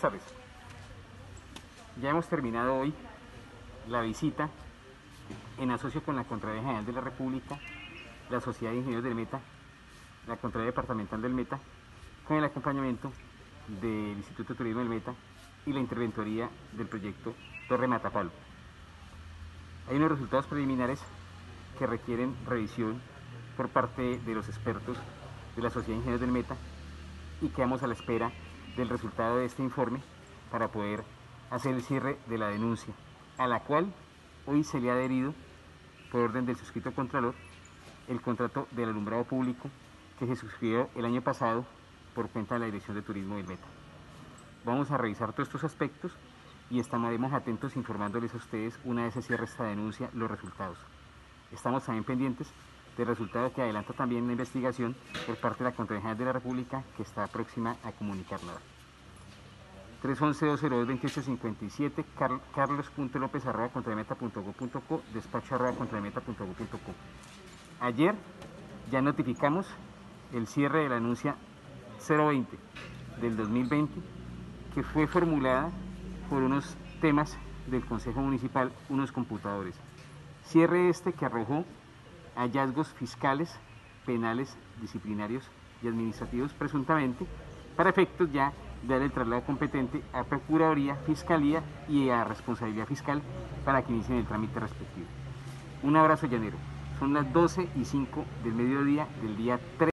tardes. Ya hemos terminado hoy la visita en asocio con la Contraloría General de la República, la Sociedad de Ingenieros del Meta, la Contraloría Departamental del Meta, con el acompañamiento del Instituto de Turismo del Meta y la interventoría del proyecto Torre Matapalo. Hay unos resultados preliminares que requieren revisión por parte de los expertos de la Sociedad de Ingenieros del Meta y quedamos a la espera del resultado de este informe para poder hacer el cierre de la denuncia, a la cual hoy se le ha adherido, por orden del suscrito Contralor, el contrato del alumbrado público que se suscribió el año pasado por cuenta de la Dirección de Turismo del Meta. Vamos a revisar todos estos aspectos y estaremos atentos informándoles a ustedes, una vez se cierre esta denuncia, los resultados. Estamos también pendientes del resultado que adelanta también la investigación por parte de la Contraloría General de la República, que está próxima a comunicarnos. 311-202-2857, carlos.lopez@contralormeta.gov.co, despacho@contralormeta.gov.co. Ayer ya notificamos el cierre de la denuncia 020 del 2020, que fue formulada por unos temas del Consejo Municipal, unos computadores. Cierre este que arrojó hallazgos fiscales, penales, disciplinarios y administrativos presuntamente, para efectos ya de dar el traslado competente a Procuraduría, Fiscalía y a Responsabilidad Fiscal para que inicien el trámite respectivo. Un abrazo llanero. Son las 12:05 del mediodía del día 3.